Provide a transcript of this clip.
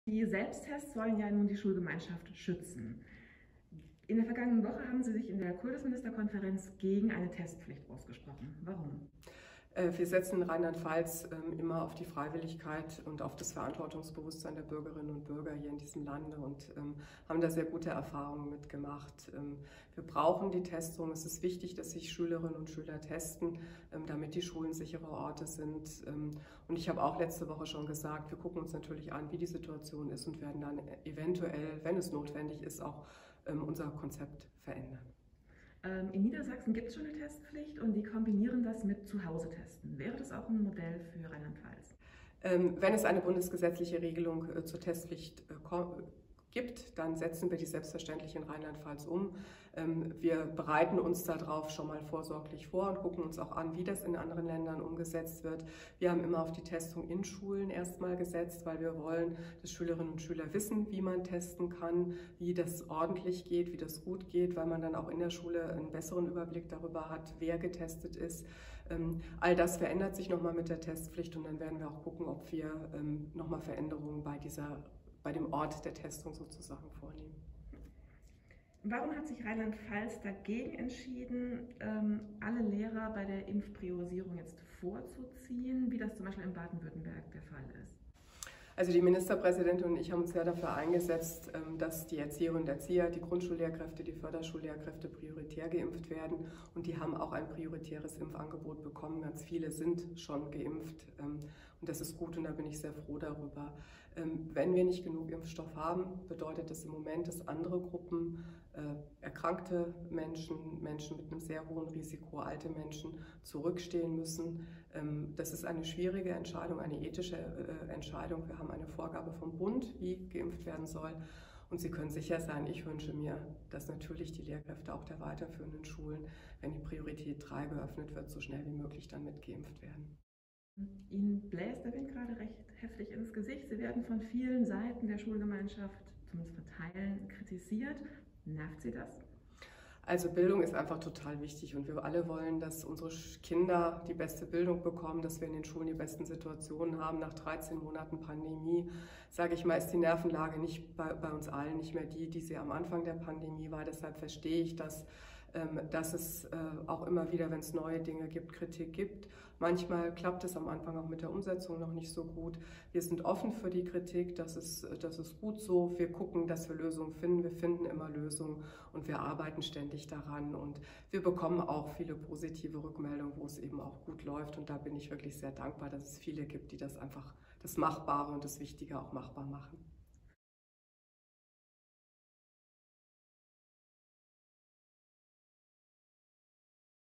Die Selbsttests sollen ja nun die Schulgemeinschaft schützen. In der vergangenen Woche haben Sie sich in der Kultusministerkonferenz gegen eine Testpflicht ausgesprochen. Warum? Wir setzen in Rheinland-Pfalz immer auf die Freiwilligkeit und auf das Verantwortungsbewusstsein der Bürgerinnen und Bürger hier in diesem Lande und haben da sehr gute Erfahrungen mitgemacht. Wir brauchen die Testung. Es ist wichtig, dass sich Schülerinnen und Schüler testen, damit die Schulen sichere Orte sind. Und ich habe auch letzte Woche schon gesagt, wir gucken uns natürlich an, wie die Situation ist und werden dann eventuell, wenn es notwendig ist, auch unser Konzept verändern. In Niedersachsen gibt es schon eine Testpflicht und die kombinieren das mit Zuhause-Testen. Wäre das auch ein Modell für Rheinland-Pfalz? Wenn es eine bundesgesetzliche Regelung zur Testpflicht gibt, dann setzen wir die selbstverständlich in Rheinland-Pfalz um. Wir bereiten uns darauf schon mal vorsorglich vor und gucken uns auch an, wie das in anderen Ländern umgesetzt wird. Wir haben immer auf die Testung in Schulen erstmal gesetzt, weil wir wollen, dass Schülerinnen und Schüler wissen, wie man testen kann, wie das ordentlich geht, wie das gut geht, weil man dann auch in der Schule einen besseren Überblick darüber hat, wer getestet ist. All das verändert sich nochmal mit der Testpflicht und dann werden wir auch gucken, ob wir nochmal Veränderungen bei dem Ort der Testung sozusagen vornehmen. Warum hat sich Rheinland-Pfalz dagegen entschieden, alle Lehrer bei der Impfpriorisierung jetzt vorzuziehen, wie das zum Beispiel in Baden-Württemberg der Fall ist? Also die Ministerpräsidentin und ich haben uns sehr dafür eingesetzt, dass die Erzieherinnen und Erzieher, die Grundschullehrkräfte, die Förderschullehrkräfte prioritär geimpft werden. Und die haben auch ein prioritäres Impfangebot bekommen. Ganz viele sind schon geimpft und das ist gut und da bin ich sehr froh darüber. Wenn wir nicht genug Impfstoff haben, bedeutet das im Moment, dass andere Gruppen, erkrankte Menschen, Menschen mit einem sehr hohen Risiko, alte Menschen zurückstehen müssen. Das ist eine schwierige Entscheidung, eine ethische Entscheidung. Wir haben eine Vorgabe vom Bund, wie geimpft werden soll. Und Sie können sicher sein, ich wünsche mir, dass natürlich die Lehrkräfte auch der weiterführenden Schulen, wenn die Priorität 3 geöffnet wird, so schnell wie möglich dann mitgeimpft werden. Ihnen bläst der Wind gerade recht heftig ins Gesicht. Sie werden von vielen Seiten der Schulgemeinschaft, zumindest von Teilen, kritisiert. Nervt Sie das? Also Bildung ist einfach total wichtig und wir alle wollen, dass unsere Kinder die beste Bildung bekommen, dass wir in den Schulen die besten Situationen haben. Nach 13 Monaten Pandemie, sage ich mal, ist die Nervenlage nicht bei uns allen nicht mehr die sie am Anfang der Pandemie war. Deshalb verstehe ich, dass es auch immer wieder, wenn es neue Dinge gibt, Kritik gibt. Manchmal klappt es am Anfang auch mit der Umsetzung noch nicht so gut. Wir sind offen für die Kritik, das ist gut so. Wir gucken, dass wir Lösungen finden. Wir finden immer Lösungen und wir arbeiten ständig daran. Und wir bekommen auch viele positive Rückmeldungen, wo es eben auch gut läuft. Und da bin ich wirklich sehr dankbar, dass es viele gibt, die das einfach das Machbare und das Wichtige auch machbar machen.